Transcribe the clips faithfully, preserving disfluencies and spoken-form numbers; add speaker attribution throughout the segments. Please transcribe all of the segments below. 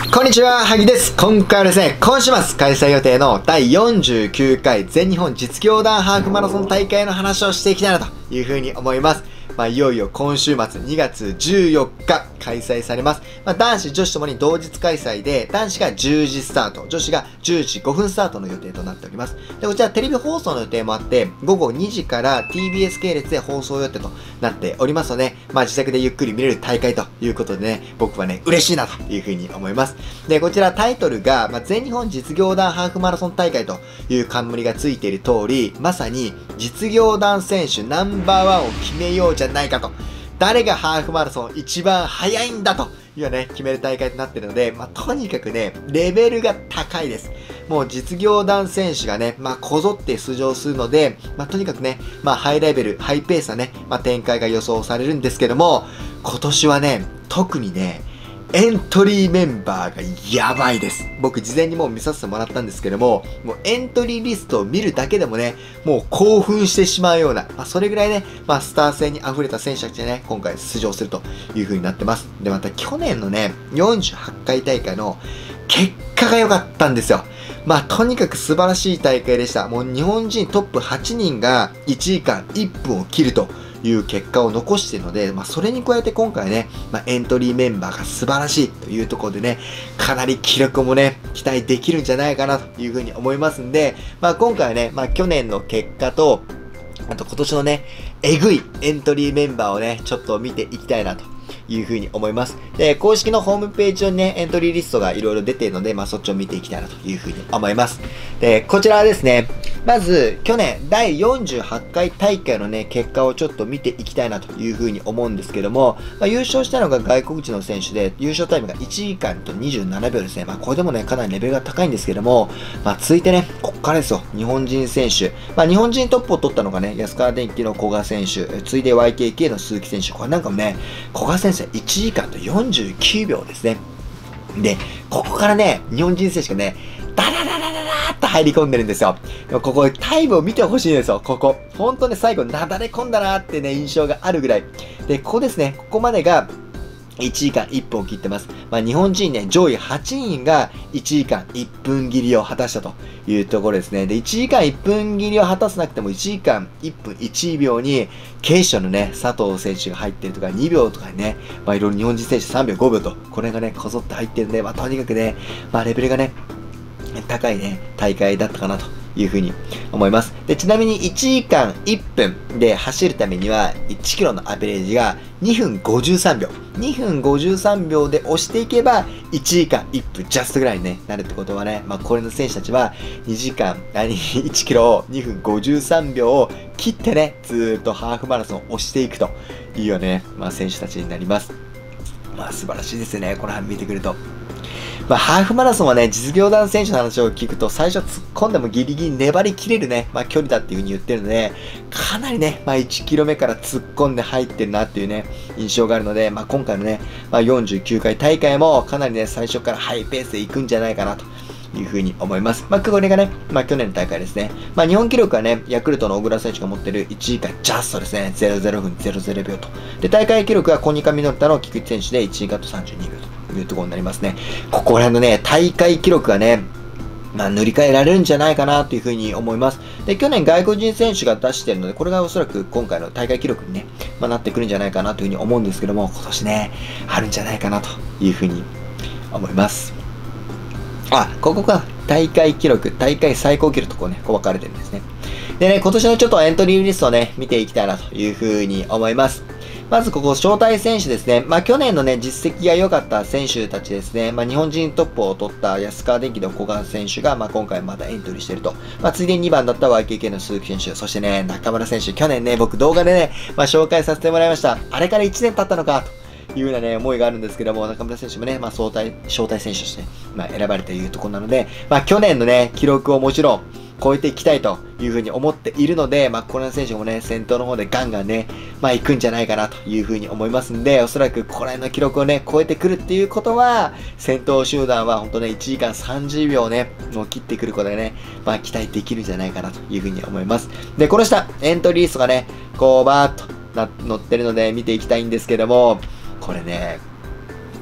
Speaker 1: こんにちは、萩です。今回はですね、今週末開催予定のだいよんじゅうきゅうかい全日本実業団ハーフマラソン大会の話をしていきたいなというふうに思います。まあ、いよいよ今週末にがつじゅうよっか開催されます。まあ、男子、女子ともに同日開催で、男子がじゅうじスタート、女子がじゅうじごふんスタートの予定となっております。で、こちらテレビ放送の予定もあって、ごごにじから ティービーエス 系列で放送予定となっておりますので、まあ、自宅でゆっくり見れる大会ということでね、僕はね、嬉しいなというふうに思います。で、こちらタイトルが、まあ、全日本実業団ハーフマラソン大会という冠がついている通り、まさに実業団選手ナンバーワンを決めようじゃないかと。誰がハーフマラソン一番速いんだというね、決める大会となっているので、まあ、とにかくね、レベルが高いです。もう実業団選手がね、まあ、こぞって出場するので、まあ、とにかくね、まあ、ハイレベル、ハイペースなね、まあ、展開が予想されるんですけども、今年はね、特にね、エントリーメンバーがやばいです。僕事前にもう見させてもらったんですけども、もうエントリーリストを見るだけでもね、もう興奮してしまうような、まあ、それぐらいね、まあスター性に溢れた選手たちでね、今回出場するという風になってます。で、また去年のね、よんじゅうはちかい大会の結果が良かったんですよ。まあとにかく素晴らしい大会でした。もう日本人トップはちにんがいちじかんいっぷんを切るという結果を残しているので、まあ、それに加えて今回ね、まあ、エントリーメンバーが素晴らしいというところでね、かなり記録もね、期待できるんじゃないかなというふうに思いますんで、まあ、今回はね、まあ、去年の結果と、あと今年のね、えぐいエントリーメンバーをね、ちょっと見ていきたいなというふうに思います。で、公式のホームページ上にね、エントリーリストがいろいろ出ているので、まあ、そっちを見ていきたいなというふうに思います。で、こちらはですね、まず、去年、だいよんじゅうはちかい大会のね、結果をちょっと見ていきたいなというふうに思うんですけども、まあ、優勝したのが外国人の選手で、優勝タイムがいちじかんとにじゅうななびょうですね。まあ、これでもね、かなりレベルが高いんですけども、まあ、続いてね、こっからですよ、日本人選手。まあ、日本人トップを取ったのがね、安川電機の古賀選手、次いで ワイケーケー の鈴木選手。これなんかもね、古賀選手はいちじかんとよんじゅうきゅうびょうですね。で、ここからね、日本人選手がね、ダダダダダダーっと入り込んでるんですよ。ここ、タイムを見てほしいんですよ、ここ。ほんとね、最後、なだれ込んだなーってね、印象があるぐらい。で、ここですね、ここまでが、いちじかんいっぷんを切ってます。まあ、日本人ね、上位はちにんがいちじかんいっぷん切りを果たしたというところですね。で、いちじかんいっぷん切りを果たさなくてもいちじかんいっぷんいちびょうに、警視庁のね、佐藤選手が入ってるとかにびょうとかね、まあ、いろいろ日本人選手さんびょうごびょうと、これがね、こぞって入ってるんで、まあ、とにかくね、まあ、レベルがね、高いね、大会だったかなというふうに思います。で、ちなみにいちじかんいっぷんで走るためには、いちキロのアベレージがにふんごじゅうさんびょう。にふんごじゅうさんびょうで押していけば、いちじかんいっぷんジャストぐらいに、ね、なるってことはね、まあ、これの選手たちは、にじかん、いちキロをにふんごじゅうさんびょうを切ってね、ずーっとハーフマラソンを押していくというようなね、まあ、選手たちになります。まあ、素晴らしいですよね、この辺見てくると。まあ、ハーフマラソンはね、実業団選手の話を聞くと、最初突っ込んでもギリギリ粘りきれるね、まあ、距離だっていう風に言ってるので、かなりね、まあ、いちキロめから突っ込んで入ってるなっていうね、印象があるので、まあ、今回のね、まあ、よんじゅうきゅうかい大会も、かなりね、最初からハイペースで行くんじゃないかなと。いう風に思います。まあ、これがね、まあ、去年の大会ですね。まあ、日本記録はね、ヤクルトの小倉選手が持ってるいちじかんジャストですね。ゼロゼロふんゼロゼロびょうと。で、大会記録はコニカミノルタの菊池選手でいちじかんとさんじゅうにびょうというところになりますね。ここら辺のね、大会記録がね、まあ、塗り替えられるんじゃないかなというふうに思います。で、去年外国人選手が出しているので、これがおそらく今回の大会記録にね、まあ、なってくるんじゃないかなというふうに思うんですけども、今年ね、あるんじゃないかなというふうに思います。あ、ここか。大会記録、大会最高記録とこうね、こう分かれてるんですね。でね、今年のちょっとエントリーリストをね、見ていきたいなというふうに思います。まずここ、招待選手ですね。まあ、去年のね、実績が良かった選手たちですね。まあ、日本人トップを取った安川電機の古賀選手が、まあ、今回またエントリーしていると。まあ、ついでににばんだった ワイケーケー の鈴木選手。そしてね、中村選手。去年ね、僕動画でね、まあ、紹介させてもらいました。あれからいちねん経ったのか、と。いうようなね、思いがあるんですけども、中村選手もね、まあ、招待、招待選手として、まあ、選ばれているところなので、まあ、去年のね、記録をもちろん、超えていきたいというふうに思っているので、まあ、この選手もね、先頭の方でガンガンね、まあ、行くんじゃないかなというふうに思いますんで、おそらくここら辺の記録をね、超えてくるっていうことは、先頭集団は本当ね、いちじかんさんじゅうびょうね、もう切ってくることでね、まあ、期待できるんじゃないかなというふうに思います。で、この下、エントリーリストがね、こう、バーっとな載ってるので見ていきたいんですけども、これね、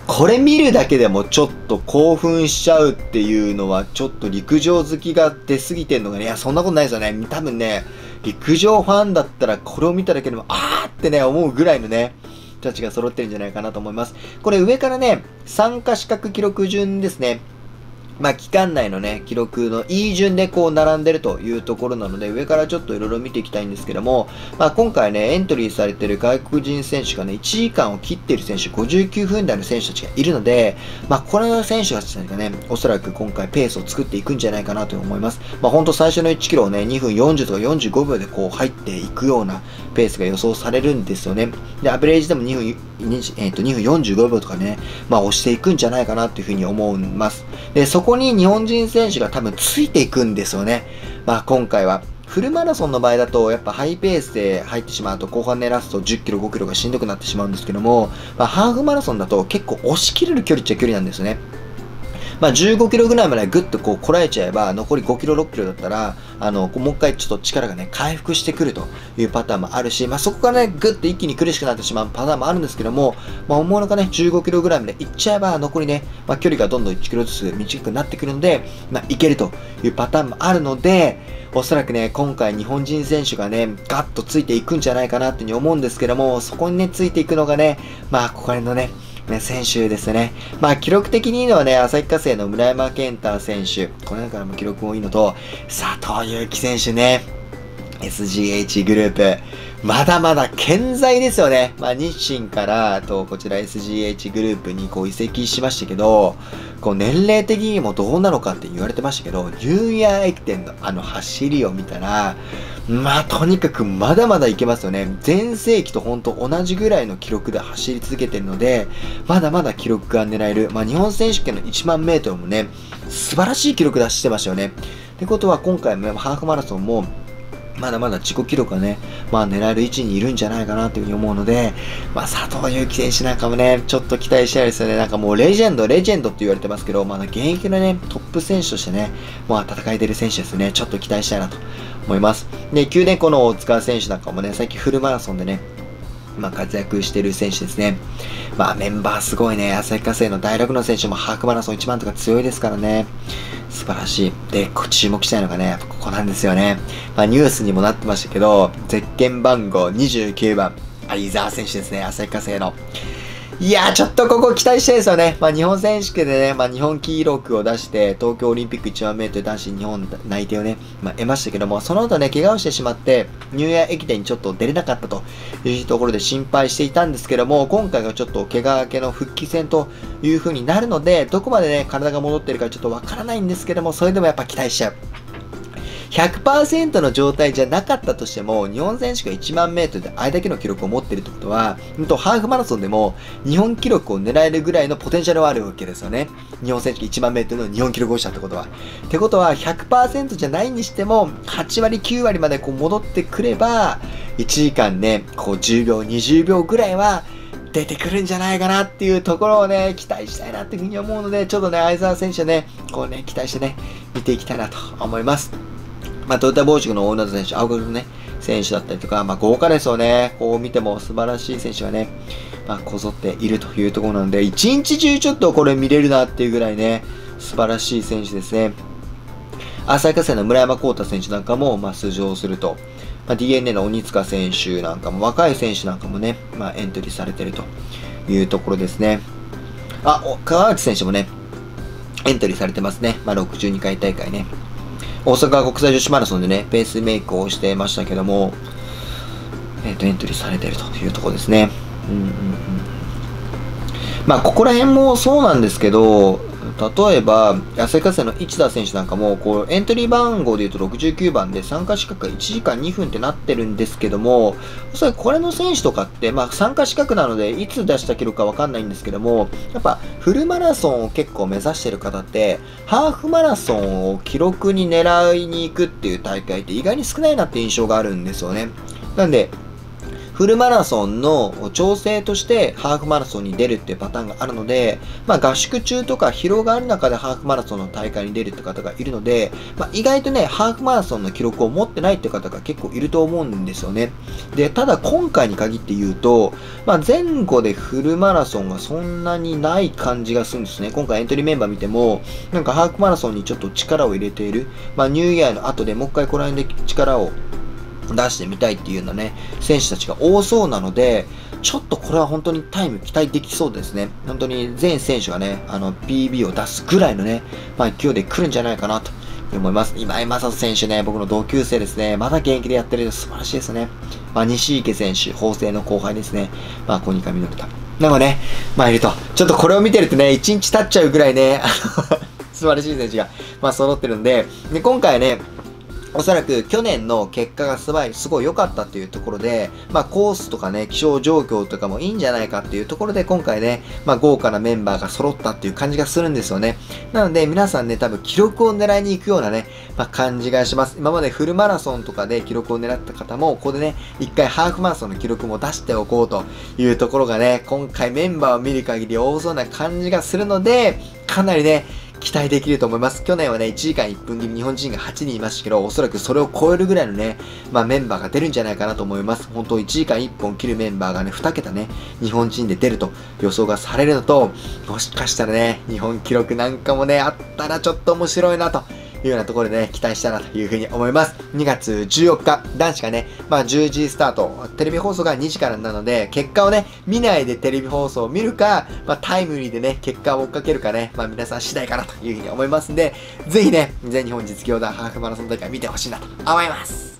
Speaker 1: これ見るだけでもちょっと興奮しちゃうっていうのは、ちょっと陸上好きが出過ぎてんのがね、いや、そんなことないですよね。多分ね、陸上ファンだったらこれを見ただけでも、あーってね、思うぐらいのね、人たちが揃ってるんじゃないかなと思います。これ上からね、参加資格記録順ですね。まあ、期間内のね、記録のいい順でこう並んでるというところなので、上からちょっといろいろ見ていきたいんですけども、まあ、今回ね、エントリーされてる外国人選手がね、いちじかんを切っている選手、ごじゅうきゅうふん台の選手たちがいるので、まあ、これの選手たちがね、おそらく今回ペースを作っていくんじゃないかなと思います。まあ、ほんと最初のいちキロをね、にふんよんじゅうとかよんじゅうごびょうでこう入っていくようなペースが予想されるんですよね。で、アベレージでもにふん、えっと、にふんよんじゅうごびょうとかね、まあ、押していくんじゃないかなというふうに思います。で、そこに日本人選手が多分ついていくんですよね。まあ今回は。フルマラソンの場合だと、やっぱハイペースで入ってしまうと、後半ね、ラストじゅっキロ、ごキロがしんどくなってしまうんですけども、まあハーフマラソンだと結構押し切れる距離っちゃ距離なんですよね。まあじゅうごキロぐらいまでぐっとこうこらえちゃえば、残りごキロ、ろっキロだったら、あの、もう一回ちょっと力がね、回復してくるというパターンもあるし、まあそこからね、ぐっと一気に苦しくなってしまうパターンもあるんですけども、まあ思うのがね、じゅうごキロぐらいまで行っちゃえば、残りね、まあ距離がどんどんいちキロずつ短くなってくるので、まあいけるというパターンもあるので、おそらくね、今回日本人選手がね、ガッとついていくんじゃないかなっていうふうに思うんですけども、そこにね、ついていくのがね、まあここら辺のね、ね、選手ですね。まあ、記録的にいいのはね、旭化成の村山健太選手。この中からも記録もいいのと、佐藤悠基選手ね。エスジーエイチ グループ。まだまだ健在ですよね。まあ、日清から、と、こちら エスジーエイチ グループにこう移籍しましたけど、こう年齢的にもどうなのかって言われてましたけど、ニューイヤー駅伝のあの走りを見たら、まあ、とにかくまだまだいけますよね。全盛期と本当同じぐらいの記録で走り続けてるので、まだまだ記録が狙える。まあ、日本選手権のいちまんメートルもね、素晴らしい記録出してましたよね。ってことは今回もハーフマラソンも、まだまだ自己記録がね、まあ狙える位置にいるんじゃないかなというふうに思うので、まあ佐藤悠基選手なんかもね、ちょっと期待したいですよね。なんかもうレジェンド、レジェンドって言われてますけど、まだ現役のね、トップ選手としてね、まあ戦えてる選手ですね。ちょっと期待したいなと思います。で、九電工の大塚選手なんかもね、最近フルマラソンでね、まあ活躍してる選手ですね。まあメンバーすごいね、旭化成の大学の選手もハーフマラソンいちばんとか強いですからね。素晴らしい。で、注目したいのがね、やっぱここなんですよね。まあニュースにもなってましたけど、ゼッケン番号にじゅうきゅうばん、相澤選手ですね、旭化成の。いやー、ちょっとここ期待したいですよね。まあ日本選手権でね、まあ日本記録を出して、東京オリンピックいちまんメートル男子日本内定をね、まあ得ましたけども、その後ね、怪我をしてしまって、ニューイヤー駅伝にちょっと出れなかったというところで心配していたんですけども、今回がちょっと怪我明けの復帰戦という風になるので、どこまでね、体が戻ってるかちょっとわからないんですけども、それでもやっぱ期待しちゃう。ひゃくパーセント の状態じゃなかったとしても、日本選手がいちまんメートルであれだけの記録を持っているってことは、ほんとハーフマラソンでも日本記録を狙えるぐらいのポテンシャルはあるわけですよね。日本選手がいちまんメートルの日本記録をしたってことは。ってことは ひゃくパーセント じゃないにしても、はちわりきゅうわりまでこう戻ってくれば、いちじかんね、こうじゅうびょう、にじゅうびょうぐらいは、出てくるんじゃないかなっていうところをね、期待したいなっていうふうに思うので、ちょっとね、相澤選手ね、こうね、期待してね、見ていきたいなと思います。まあ、トヨタ紡織の大野田選手、青学のね、選手だったりとか、まあ、豪華ですよね。こう見ても素晴らしい選手がね、まあ、こぞっているというところなので、一日中ちょっとこれ見れるなっていうぐらいね、素晴らしい選手ですね。旭化成の村山幸太選手なんかも、まあ、出場すると。まあ、ディーエヌエー の鬼塚選手なんかも、若い選手なんかもね、まあ、エントリーされているというところですね。あ、川内選手もね、エントリーされてますね。まあ、ろくじゅうにかい大会ね。大阪国際女子マラソンでね、ペースメイクをしてましたけども、えっと、エントリーされているというところですね。うんうんうん。まあ、ここら辺もそうなんですけど、例えば、旭化成の市田選手なんかも、こう、エントリー番号で言うとろくじゅうきゅうばんで参加資格がいちじかんにふんってなってるんですけども、おそらくこれの選手とかって、まあ、参加資格なので、いつ出した記録かわかんないんですけども、やっぱ、フルマラソンを結構目指してる方って、ハーフマラソンを記録に狙いに行くっていう大会って意外に少ないなって印象があるんですよね。なんで、 フルマラソンの調整としてハーフマラソンに出るっていうパターンがあるので、まあ合宿中とか疲労がある中でハーフマラソンの大会に出るって方がいるので、まあ意外とね、ハーフマラソンの記録を持ってないって方が結構いると思うんですよね。で、ただ今回に限って言うと、まあ前後でフルマラソンがそんなにない感じがするんですね。今回エントリーメンバー見ても、なんかハーフマラソンにちょっと力を入れている。まあニューイヤーの後でもう一回この辺で力を出してみたいっていうようなね、選手たちが多そうなので、ちょっとこれは本当にタイム期待できそうですね。本当に全選手がね、あの ピービー を出すぐらいのね、まあ勢いで来るんじゃないかなと思います。今井正人選手ね、僕の同級生ですね。まだ現役でやってる素晴らしいですね。まあ西池選手、法政の後輩ですね。まあコニカミノルタ。なので、ね、まあいると、ちょっとこれを見てるとね、一日経っちゃうぐらいね、あの素晴らしい選手が、まあ揃ってるんで、で今回ね、おそらく去年の結果がすごい、すごい良かったっていうところで、まあコースとかね、気象状況とかもいいんじゃないかっていうところで今回ね、まあ豪華なメンバーが揃ったっていう感じがするんですよね。なので皆さんね、多分記録を狙いに行くようなね、まあ感じがします。今までフルマラソンとかで記録を狙った方も、ここでね、一回ハーフマラソンの記録も出しておこうというところがね、今回メンバーを見る限り多そうな感じがするので、かなりね、期待できると思います。去年はね、いちじかんいっぷん切り日本人がはちにんいましたけど、おそらくそれを超えるぐらいのね、まあメンバーが出るんじゃないかなと思います。本当いちじかんいっぽん切るメンバーがね、に桁ね、日本人で出ると予想がされるのと、もしかしたらね、日本記録なんかもね、あったらちょっと面白いなと。いうようなところでね、期待したなというふうに思います。にがつじゅうよっか、男子がね、まあじゅうじスタート、テレビ放送がにじからなので、結果をね、見ないでテレビ放送を見るか、まあタイムリーでね、結果を追っかけるかね、まあ皆さん次第かなというふうに思いますんで、ぜひね、全日本実業団ハーフマラソン大会見てほしいなと思います。